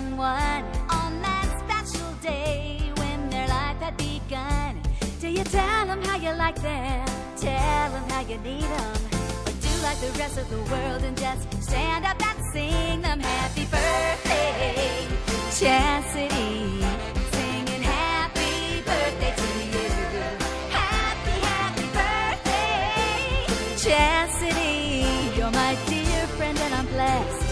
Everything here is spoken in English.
someone on that special day when their life had begun? Do you tell them how you like them? Tell them how you need them? Or do like the rest of the world and just stand up and sing them happy birthday, Chasity? Singing happy birthday to you. Happy, happy birthday, Chasity. You're my dear friend and I'm blessed